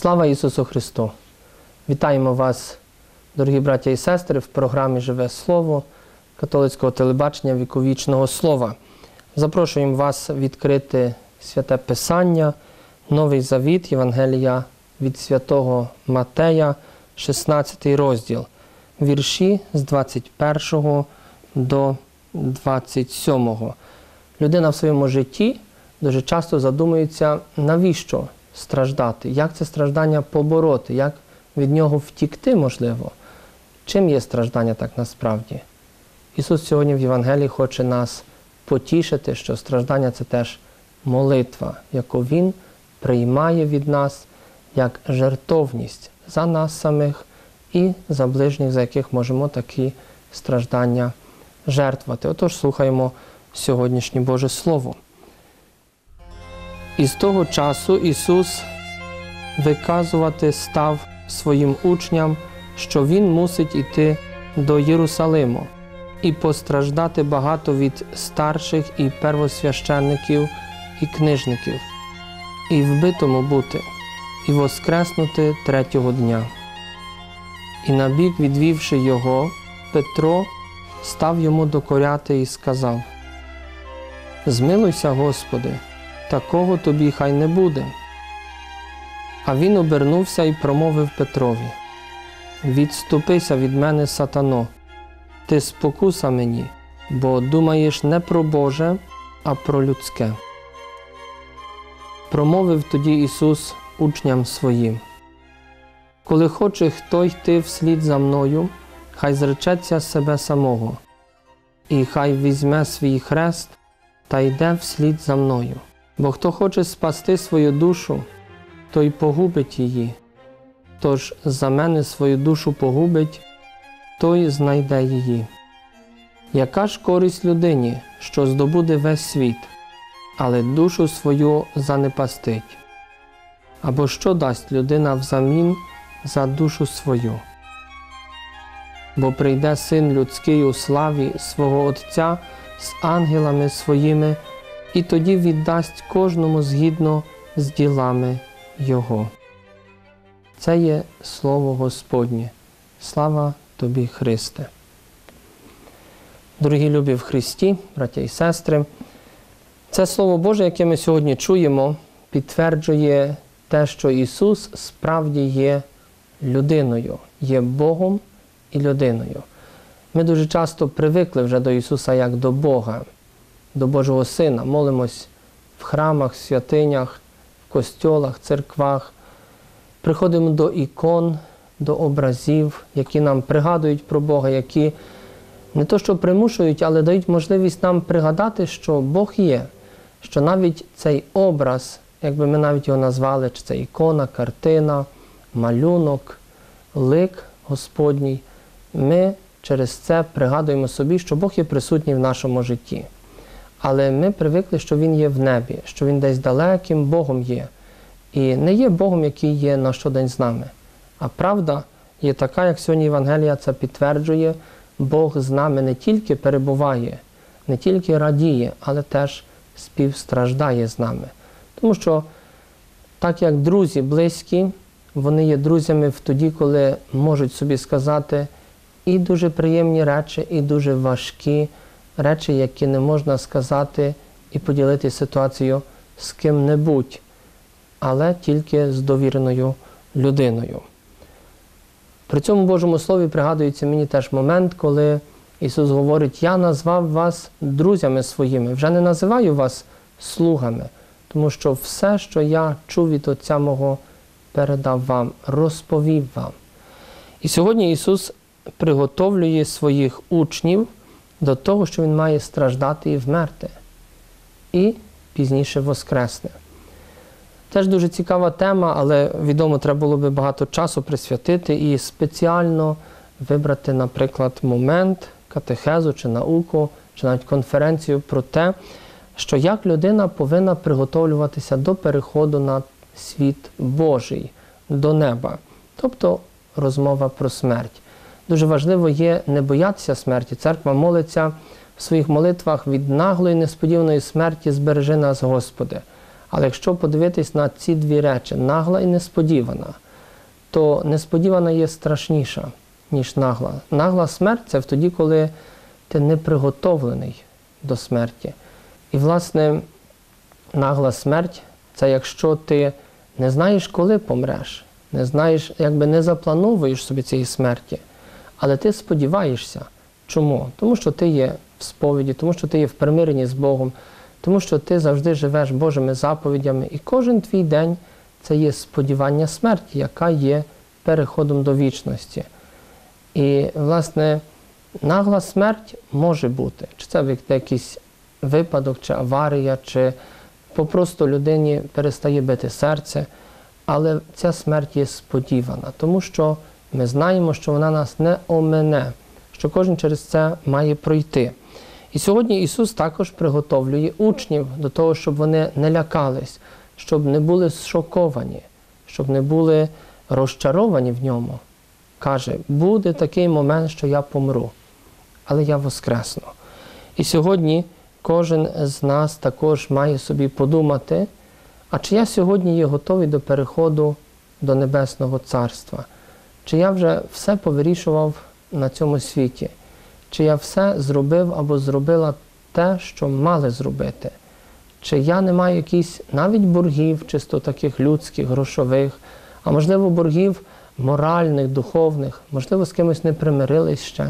Слава Ісусу Христу! Вітаємо вас, дорогі браття і сестри, в програмі «Живе Слово» католицького телебачення «Віковічного Слова». Запрошуємо вас відкрити Святе Писання, Новий Завіт, Євангелія від Святого Матея, 16 розділ, вірші з 21 до 27. Людина в своєму житті дуже часто задумується, навіщо страждати, як це страждання побороти, як від нього втікти можливо. Чим є страждання так насправді? Ісус сьогодні в Євангелії хоче нас потішити, що страждання – це теж молитва, яку Він приймає від нас як жертовність за нас самих і за ближніх, за яких можемо такі страждання жертвувати. Отож, слухаємо сьогоднішнє Боже Слово. І з того часу Ісус виказувати став своїм учням, що Він мусить іти до Єрусалиму і постраждати багато від старших і первосвященників і книжників, і вбитому бути, і воскреснути третього дня. І набік відвівши його, Петро став йому докоряти і сказав: «Змилуйся, Господи, такого тобі хай не буде». А він обернувся і промовив Петрові: «Відступися від мене, сатано, ти спокуса мені, бо думаєш не про Боже, а про людське». Промовив тоді Ісус учням своїм: «Коли хоче хто йти вслід за мною, хай зречеться себе самого, і хай візьме свій хрест та йде вслід за мною. Бо хто хоче спасти свою душу, той погубить її. Тож за мене свою душу погубить, той знайде її. Яка ж користь людині, що здобуде весь світ, але душу свою занепастить? Або що дасть людина взамін за душу свою? Бо прийде Син людський у славі свого Отця з ангелами своїми, і тоді віддасть кожному згідно з ділами Його». Це є Слово Господнє. Слава Тобі, Христе! Дорогі любі в Христі, браття і сестри, це Слово Боже, яке ми сьогодні чуємо, підтверджує те, що Ісус справді є людиною, є Богом і людиною. Ми дуже часто привикли вже до Ісуса як до Бога, до Божого Сина, молимось в храмах, святинях, в костьолах, церквах, приходимо до ікон, до образів, які нам пригадують про Бога, які не то що примушують, але дають можливість нам пригадати, що Бог є, що навіть цей образ, якби ми навіть його назвали, чи це ікона, картина, малюнок, лик Господній, ми через це пригадуємо собі, що Бог є присутній в нашому житті. Але ми привикли, що Він є в небі, що Він десь далеким Богом є. І не є Богом, який є на щодень з нами. А правда є така, як сьогодні Євангелія це підтверджує, Бог з нами не тільки перебуває, не тільки радіє, але теж співстраждає з нами. Тому що так як друзі близькі, вони є друзями тоді, коли можуть собі сказати і дуже приємні речі, і дуже важкі речі, які не можна сказати і поділити ситуацію з ким-небудь, але тільки з довіреною людиною. При цьому Божому Слові пригадується мені теж момент, коли Ісус говорить: «Я назвав вас друзями своїми, вже не називаю вас слугами, тому що все, що я чув від Отця мого, передав вам, розповів вам». І сьогодні Ісус приготовлює своїх учнів до того, що Він має страждати і вмерти, і пізніше воскресне. Теж дуже цікава тема, але, відомо, треба було би багато часу присвятити і спеціально вибрати, наприклад, момент, катехезу чи науку, чи навіть конференцію про те, що як людина повинна приготовлюватися до переходу на світ Божий, до неба. Тобто розмова про смерть. Дуже важливо є не боятися смерті. Церква молиться в своїх молитвах: «Від наглої несподіваної смерті збережи нас, Господи». Але якщо подивитись на ці дві речі, нагла і несподівана, то несподівана є страшніша, ніж нагла. Нагла смерть – це тоді, коли ти не приготовлений до смерті. І, власне, нагла смерть – це якщо ти не знаєш, коли помреш, не знаєш, якби не заплановуєш собі цієї смерті, але ти сподіваєшся. Чому? Тому що ти є в сповіді, тому що ти є в примиренні з Богом, тому що ти завжди живеш Божими заповідями, і кожен твій день – це є сподівання смерті, яка є переходом до вічності. І, власне, нагла смерть може бути. Чи це якийсь випадок, чи аварія, чи попросту людині перестає бити серце, але ця смерть є сподівана, тому що ми знаємо, що вона нас не омине, що кожен через це має пройти. І сьогодні Ісус також приготовлює учнів до того, щоб вони не лякались, щоб не були зшоковані, щоб не були розчаровані в Ньому. Каже, буде такий момент, що я помру, але я воскресну. І сьогодні кожен з нас також має собі подумати, а чи я сьогодні є готовий до переходу до Небесного Царства? Чи я вже все повирішував на цьому світі? Чи я все зробив або зробила те, що мали зробити? Чи я не маю якісь навіть боргів, чисто таких людських, грошових, а можливо боргів моральних, духовних, можливо з кимось не примирились ще?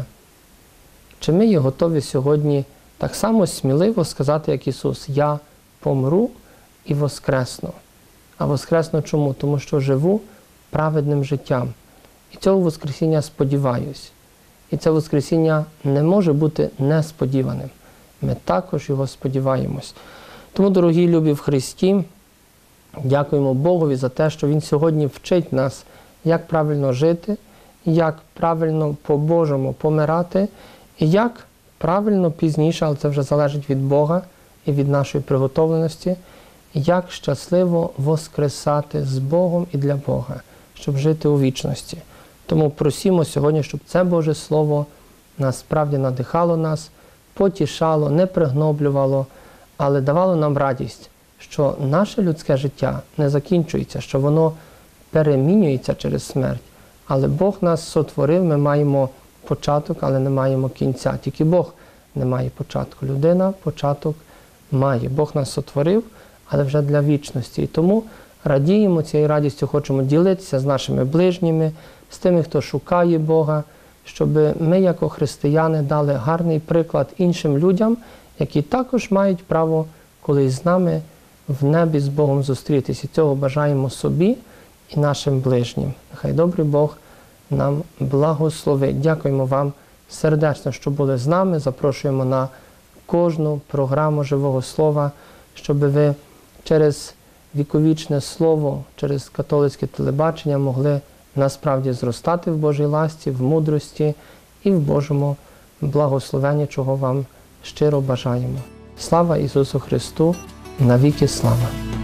Чи ми є готові сьогодні так само сміливо сказати, як Ісус, я помру і воскресну? А воскресну чому? Тому що живу праведним життям. І цього воскресіння сподіваюсь. І це воскресіння не може бути несподіваним. Ми також його сподіваємось. Тому, дорогі любі в Христі, дякуємо Богові за те, що Він сьогодні вчить нас, як правильно жити, як правильно по-Божому помирати, і як правильно пізніше, але це вже залежить від Бога і від нашої приготовленості, як щасливо воскресати з Богом і для Бога, щоб жити у вічності. Тому просимо сьогодні, щоб це Боже Слово насправді надихало нас, потішало, не пригноблювало, але давало нам радість, що наше людське життя не закінчується, що воно перемінюється через смерть. Але Бог нас сотворив, ми маємо початок, але не маємо кінця. Тільки Бог не має початку. Людина початок має. Бог нас сотворив, але вже для вічності. І тому радіємо цією радістю, хочемо ділитися з нашими ближніми, з тими, хто шукає Бога, щоб ми, як християни, дали гарний приклад іншим людям, які також мають право колись з нами в небі з Богом зустрітися. І цього бажаємо собі і нашим ближнім. Нехай добрий Бог нам благословить. Дякуємо вам сердечно, що були з нами. Запрошуємо на кожну програму Живого Слова, щоб ви через віковічне слово, через католицьке телебачення могли насправді зростати в Божій ласці, в мудрості і в Божому благословенні, чого вам щиро бажаємо. Слава Ісусу Христу! Навіки слава!